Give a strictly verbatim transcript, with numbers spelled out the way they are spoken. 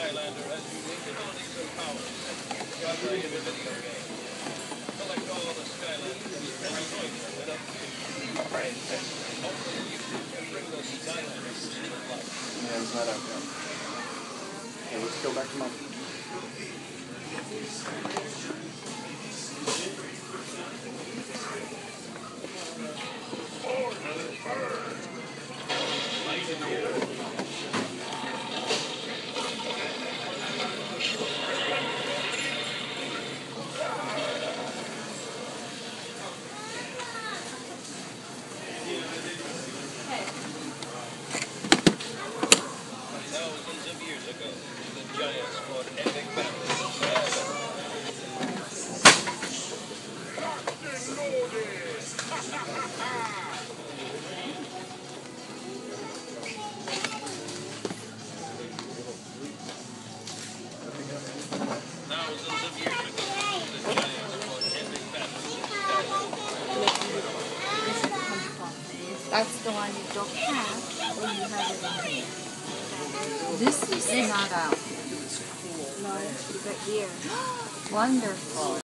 Skylander has unique abilities and powers. Just like in a video game. Collect all the Skylanders and join them in a big friend. Only you can bring the Skylanders to life. Yeah, it's not out yet. Okay, let's go back to mom. Thousands of years ago, the giants fought epic battles. Thousands of years ago, the giants fought epic battles. That's the one you don't have, or you have it in here. This is not out. No, it's right here. Wonderful.